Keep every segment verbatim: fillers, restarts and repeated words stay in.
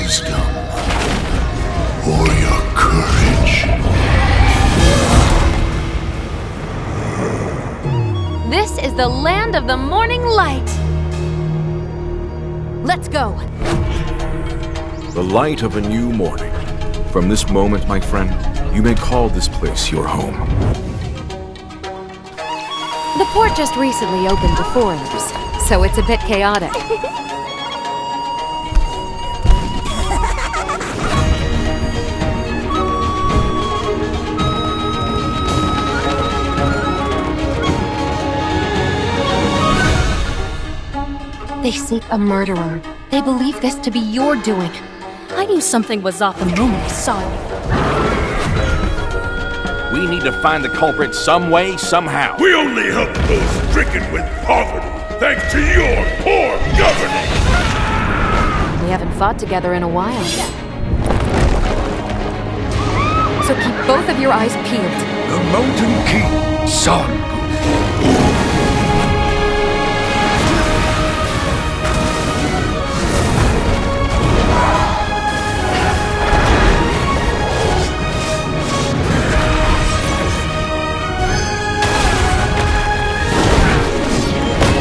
wisdom or your courage? This is the land of the morning light. Let's go. The light of a new morning. From this moment, my friend, you may call this place your home. The port just recently opened to foreigners, so it's a bit chaotic. They seek a murderer. They believe this to be your doing. I knew something was off the moment I saw you. We need to find the culprit some way, somehow. We only help those stricken with poverty, thanks to your poor governance! We haven't fought together in a while. So keep both of your eyes peeled. The Mountain King, son.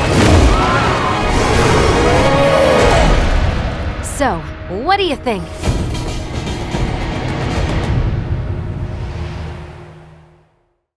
So, what do you think?